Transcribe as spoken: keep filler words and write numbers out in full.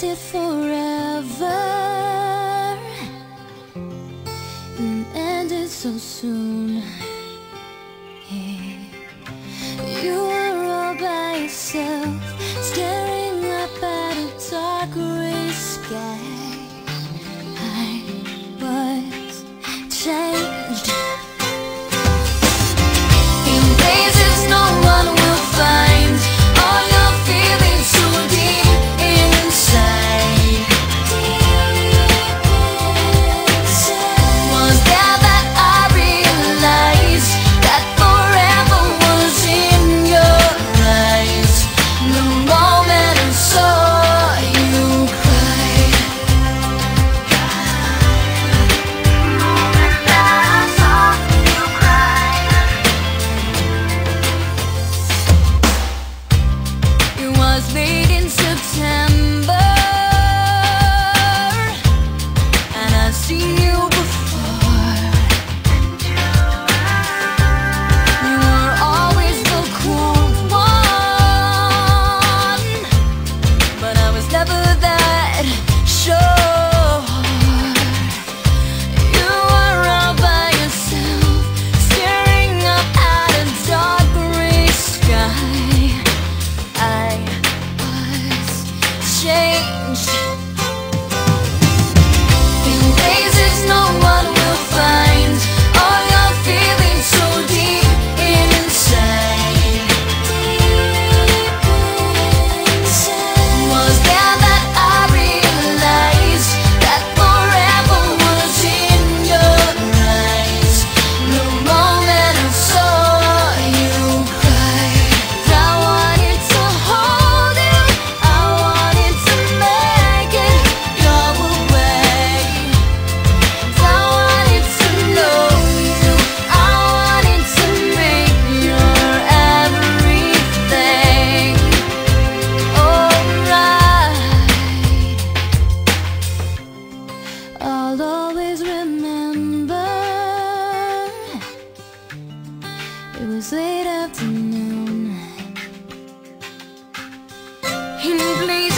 lasted forever and ended so soon. Yeah. You were all by yourself, staring up at a dark gray sky. I was changed in places no one will find. All your feelings so deep inside. Deep inside. Was there that I realized that forever was in your eyes. The moment I saw you cry. The moment that I saw you cry. It was late in September, and I've seen you before. You were always the cool one, but I was never that sure. You were all by yourself, staring up at a dark gray sky. I was changed in places no one will find. All your feelings so deep inside. Deep inside. Was there that I realized that forever was in your eyes. The moment I saw you cry. I wanted to hold you, I wanted to make it go away. I wanted to know you, I wanted to make your everything alright. I'll always remember it was late afternoon in places